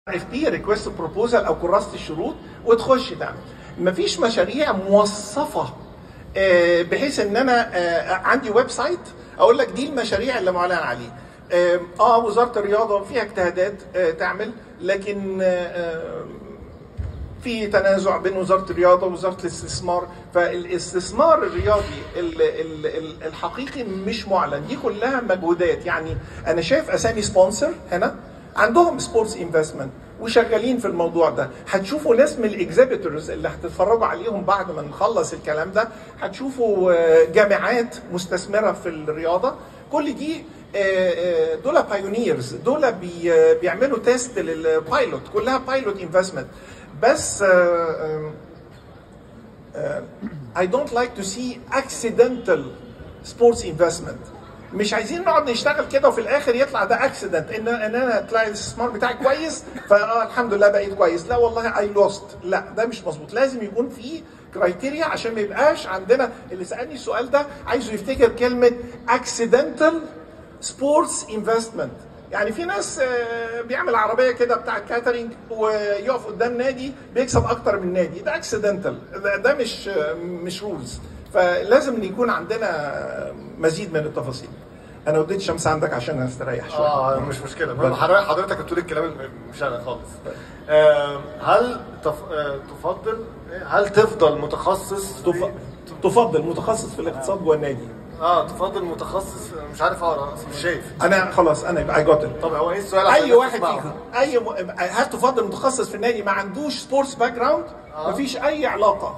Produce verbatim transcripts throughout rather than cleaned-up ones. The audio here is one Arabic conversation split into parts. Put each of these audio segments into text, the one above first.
اف بي ريكوست بروبوزال او كراسه الشروط وتخش تعمل. مفيش مشاريع موصفه بحيث ان انا عندي ويب سايت اقول لك دي المشاريع اللي معلن عليه. اه وزاره الرياضه فيها اجتهادات تعمل، لكن في تنازع بين وزاره الرياضه ووزاره الاستثمار، فالاستثمار الرياضي الحقيقي مش معلن. دي كلها مجهودات. يعني انا شايف اسامي سبونسر هنا عندهم سبورتس انفستمنت وشغالين في الموضوع ده. هتشوفوا ناس من الاكزيبيتورز اللي هتتفرجوا عليهم بعد ما نخلص الكلام ده، هتشوفوا جامعات مستثمره في الرياضه. كل دي دول بايونيرز، دول بيعملوا تيست للبايلوت، كلها بايلوت انفستمنت. بس I don't like to see accidental sports investment. مش عايزين نقعد نشتغل كده وفي الاخر يطلع ده اكسيدنت، ان ان انا تلاقي الاستثمار بتاعي كويس فاه الحمد لله بقيت كويس. لا والله اي لوست، لا ده مش مظبوط. لازم يكون في كرايتيريا عشان ما يبقاش عندنا اللي سالني السؤال ده عايزه يفتكر كلمه اكسيدنتال سبورتس انفستمنت. يعني في ناس بيعمل عربيه كده بتاع كاترينج ويقف قدام نادي بيكسب اكتر من نادي، ده اكسيدنتال، ده, ده مش مش رولز. فلازم يكون عندنا مزيد من التفاصيل. انا وديت شمس عندك عشان استريح شويه. اه مش مشكله، حضرتك بتقول الكلام مشغل خالص. آه هل تف... آه تفضل هل تفضل متخصص تف... تفضل متخصص في الاقتصاد جوه النادي؟ اه تفضل متخصص مش عارف اقرا مش شايف. انا خلاص انا يبقى اي جوت. طب هو ايه السؤال؟ اي واحد فيكم اي م... هل تفضل متخصص في النادي ما عندوش سبورتس باك جراوند؟ آه. مفيش اي علاقه.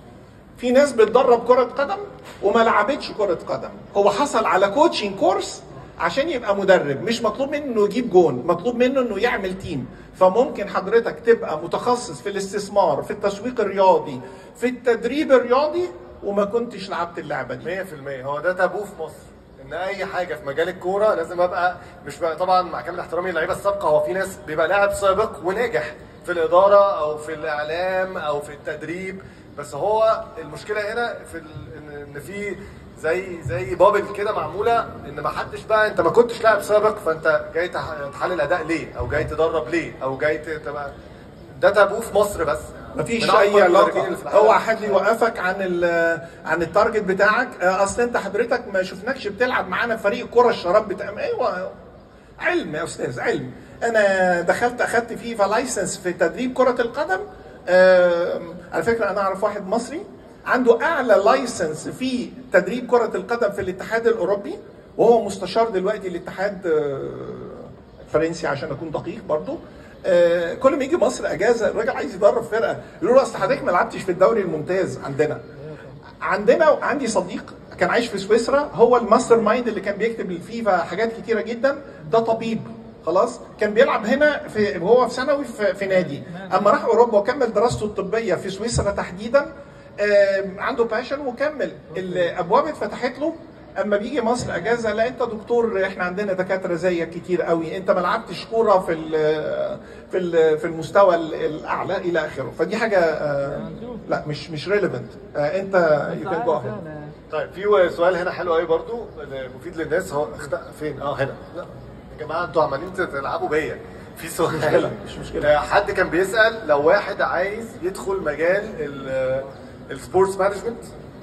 في ناس بتدرب كرة قدم وما لعبتش كرة قدم، هو حصل على كوتشنج كورس عشان يبقى مدرب، مش مطلوب منه انه يجيب جون، مطلوب منه انه يعمل تيم. فممكن حضرتك تبقى متخصص في الاستثمار، في التسويق الرياضي، في التدريب الرياضي، وما كنتش لعبت اللعبة دي. مية في المية هو ده تابوه في مصر، ان اي حاجة في مجال الكورة لازم ابقى مش بقى طبعا مع كامل احترامي للعيبة السابقة، هو في ناس بيبقى لاعب سابق وناجح في الإدارة او في الإعلام او في التدريب، بس هو المشكله هنا في ان في زي زي بابل كده معموله ان ما حدش بقى، انت ما كنتش لاعب سابق فانت جاي تحلل اداء ليه او جاي تدرب ليه او جاي تبقى، ده تابوه في مصر. بس مفيش اي علاقه. هو حد يوقفك عن عن التارجت بتاعك؟ اصل انت حضرتك ما شفناكش بتلعب معانا في فريق كره الشراب بتاع. ايوه علم يا استاذ، علم. انا دخلت اخدت فيفا لايسنس في تدريب كره القدم. آه على فكره انا اعرف واحد مصري عنده اعلى لايسنس في تدريب كره القدم في الاتحاد الاوروبي، وهو مستشار دلوقتي الاتحاد آه الفرنسي عشان اكون دقيق برضه. آه كل ما يجي مصر اجازه الراجل عايز يدرب فرقه، يقول له اصل حضرتك ما لعبتش في الدوري الممتاز عندنا. عندنا عندي صديق كان عايش في سويسرا، هو الماستر مايند اللي كان بيكتب للفيفا حاجات كتيره جدا، ده طبيب خلاص، كان بيلعب هنا في وهو في ثانوي في, في نادي، اما راح اوروبا وكمل دراسته الطبيه في سويسرا تحديدا، عنده باشن وكمل، الابواب اتفتحت له. اما بيجي مصر اجازه، لا انت دكتور احنا عندنا دكاتره زيك كتير قوي، انت ما لعبتش كوره في ال في ال في المستوى الاعلى الى اخره. فدي حاجه لا مش مش ريليفنت. انت يو كان جو. طيب في سؤال هنا حلو قوي برضو مفيد للناس، هو فين؟ اه هنا. لا يا جماعه انتوا عمالين تلعبوا بيا. في سؤال مش مشكله. حد كان بيسال لو واحد عايز يدخل مجال السبورتس مانجمنت،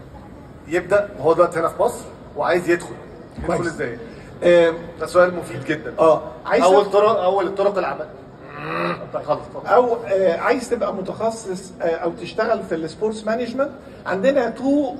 يبدا وهو دلوقتي هنا في مصر وعايز يدخل، يدخل ازاي؟ آه ده سؤال مفيد جدا. اه عايز اول طرق اول الطرق العمل خلص. او آه عايز تبقى متخصص آه او تشتغل في السبورتس مانجمنت، عندنا تو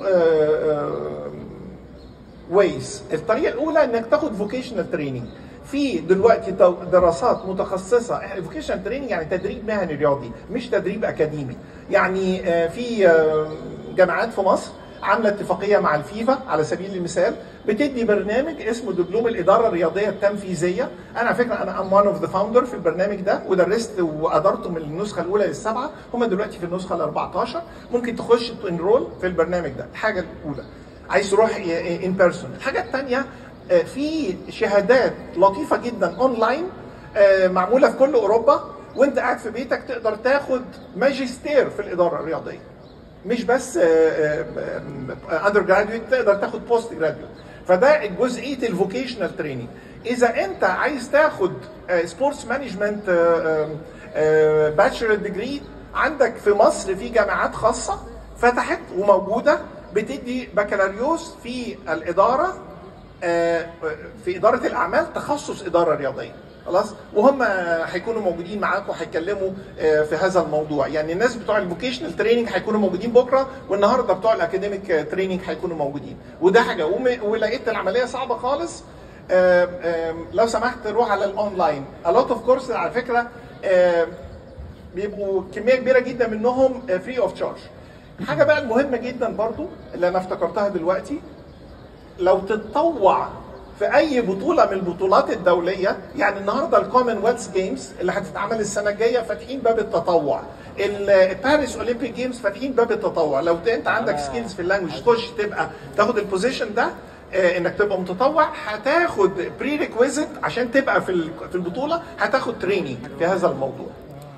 ويز. الطريقه الاولى انك تاخد فوكيشنال تريننج. في دلوقتي دراسات متخصصه، فوكيشنال تريننج يعني تدريب مهني رياضي مش تدريب اكاديمي. يعني في جامعات في مصر عامله اتفاقيه مع الفيفا على سبيل المثال، بتدي برنامج اسمه دبلوم الاداره الرياضيه التنفيذيه. انا على فكره انا ام وان اوف ذا فاوندر في البرنامج ده، ودرست وادرته من النسخه الاولى للسبعه، هم دلوقتي في النسخه ال أربعتاشر. ممكن تخش تنرول في البرنامج ده. الحاجه الاولى عايز تروح ان بيرسون. الحاجه الثانيه في شهادات لطيفه جدا اونلاين معموله في كل اوروبا، وانت قاعد في بيتك تقدر تاخد ماجستير في الاداره الرياضيه، مش بس اندر جراديويت، تقدر تاخد بوست جراديويت. فده جزئيه الفوكيشنال تريننج. اذا انت عايز تاخد سبورتس مانجمنت باتشلر ديجري. عندك في مصر في جامعات خاصه فتحت وموجوده بتدي بكالوريوس في الاداره، في اداره الاعمال، تخصص اداره رياضيه. خلاص، وهم هيكونوا موجودين معاكم وهيتكلموا في هذا الموضوع. يعني الناس بتوع الفوكيشنال تريننج هيكونوا موجودين بكره، والنهارده بتوع الاكاديميك تريننج هيكونوا موجودين، وده حاجه. ولقيت العمليه صعبه خالص، آم آم لو سمحت روح على الاونلاين. a lot of courses على فكره بيبقوا كميه كبيره جدا منهم فري اوف تشارج. حاجه بقى المهمه جدا برضو اللي انا افتكرتها دلوقتي، لو تتطوع في اي بطوله من البطولات الدوليه، يعني النهارده الكومنولث جيمز اللي هتتعمل السنه الجايه فاتحين باب التطوع، الباريس اولمبيك جيمز فاتحين باب التطوع. لو انت عندك سكيلز في اللانجوج تخش تبقى تاخد البوزيشن ده، انك تبقى متطوع، هتاخد بري ريكويزيت عشان تبقى في في البطوله، هتاخد تريننج في هذا الموضوع.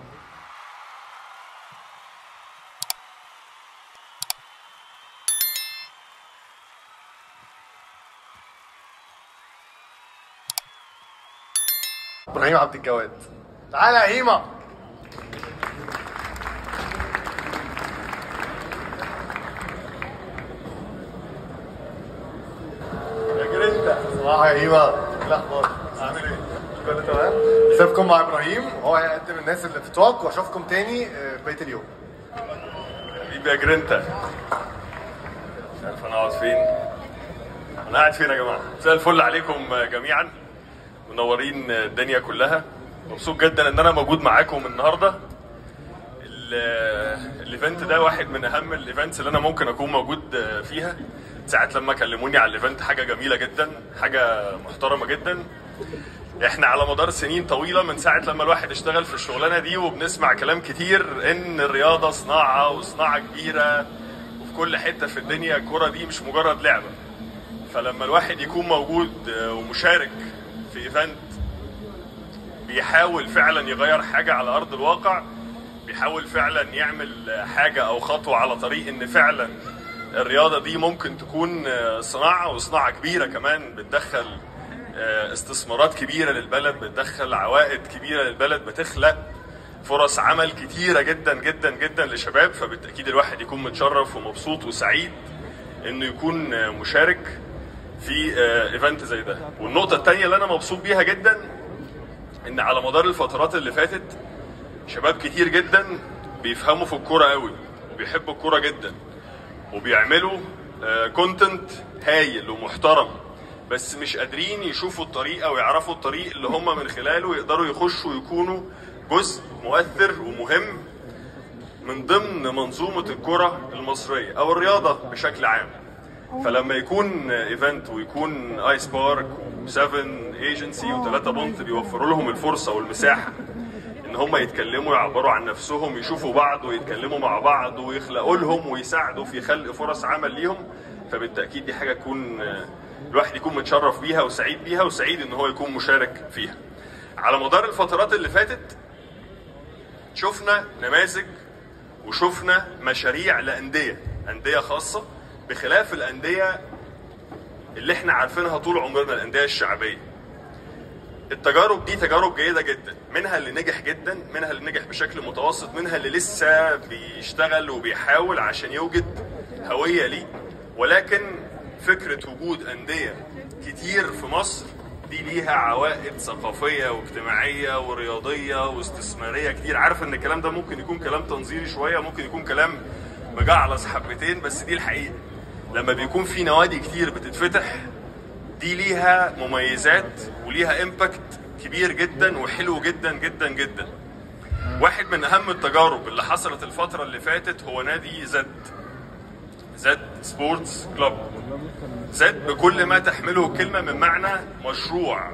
ابراهيم عبد الجواد، تعالى يا هيما. يا جرينتا صباح يا هيما، ايه الاخبار؟ عامل ايه؟ كله تمام؟ سيبكم مع ابراهيم وهو هيقدم الناس اللي في توك، واشوفكم تاني بقيه اليوم. حبيبي يا جرينتا، مش عارف انا اقعد فين. انا قاعد فين يا جماعه؟ مساء الفل عليكم جميعا، منورين الدنيا كلها. مبسوط جدا ان انا موجود معاكم النهارده. الايفنت ده واحد من اهم الايفنتس اللي انا ممكن اكون موجود فيها. ساعات لما كلموني على الايفنت حاجه جميله جدا، حاجه محترمه جدا. احنا على مدار سنين طويله من ساعه لما الواحد اشتغل في الشغلانه دي، وبنسمع كلام كتير ان الرياضه صناعه وصناعه كبيره، وفي كل حته في الدنيا الكوره دي مش مجرد لعبه. فلما الواحد يكون موجود ومشارك في ايفنت بيحاول فعلا يغير حاجه على ارض الواقع، بيحاول فعلا يعمل حاجه او خطوه على طريق ان فعلا الرياضه دي ممكن تكون صناعه، وصناعه كبيره كمان، بتدخل استثمارات كبيره للبلد، بتدخل عوائد كبيره للبلد، بتخلق فرص عمل كتيره جدا جدا جدا لشباب. فبالتاكيد الواحد يكون متشرف ومبسوط وسعيد انه يكون مشارك في ايفنت زي ده. والنقطه الثانيه اللي انا مبسوط بيها جدا ان على مدار الفترات اللي فاتت شباب كتير جدا بيفهموا في الكوره قوي، وبيحبوا الكوره جدا، وبيعملوا كونتنت هايل ومحترم، بس مش قادرين يشوفوا الطريقه ويعرفوا الطريق اللي هم من خلاله يقدروا يخشوا ويكونوا جزء مؤثر ومهم من ضمن منظومه الكره المصريه او الرياضه بشكل عام. فلما يكون ايفنت ويكون ايس بارك وسفن ايجنسي وثلاثة بونت بيوفروا لهم الفرصه والمساحه ان هم يتكلموا، يعبروا عن نفسهم، يشوفوا بعض ويتكلموا مع بعض ويخلقوا لهم ويساعدوا في خلق فرص عمل ليهم، فبالتاكيد دي حاجه تكون الواحد يكون متشرف بيها وسعيد بيها، وسعيد ان هو يكون مشارك فيها. على مدار الفترات اللي فاتت شفنا نماذج وشفنا مشاريع لانديه، انديه خاصه بخلاف الانديه اللي احنا عارفينها طول عمرنا، الانديه الشعبيه. التجارب دي تجارب جيده جدا، منها اللي نجح جدا، منها اللي نجح بشكل متوسط، منها اللي لسه بيشتغل وبيحاول عشان يوجد هويه ليه. ولكن فكره وجود انديه كتير في مصر دي ليها عوائد ثقافيه واجتماعيه ورياضيه واستثماريه كتير. عارف ان الكلام ده ممكن يكون كلام تنظيري شويه، ممكن يكون كلام مجعلص حبتين، بس دي الحقيقه. لما بيكون في نوادي كتير بتتفتح دي ليها مميزات وليها امباكت كبير جدا وحلو جدا جدا جدا. واحد من اهم التجارب اللي حصلت الفتره اللي فاتت هو نادي زد زد سبورتس كلوب. زد بكل ما تحمله الكلمه من معنى مشروع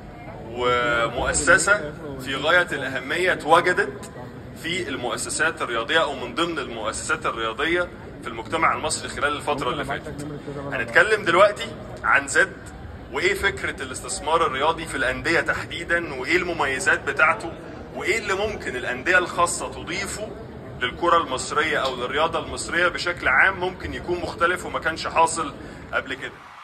ومؤسسه في غايه الاهميه اتوجدت في المؤسسات الرياضيه او من ضمن المؤسسات الرياضيه في المجتمع المصري خلال الفتره اللي فاتت. هنتكلم دلوقتي عن زد وايه فكره الاستثمار الرياضي في الانديه تحديدا، وايه المميزات بتاعته، وايه اللي ممكن الانديه الخاصه تضيفه للكره المصريه او للرياضه المصريه بشكل عام، ممكن يكون مختلف وما كانش حاصل قبل كده.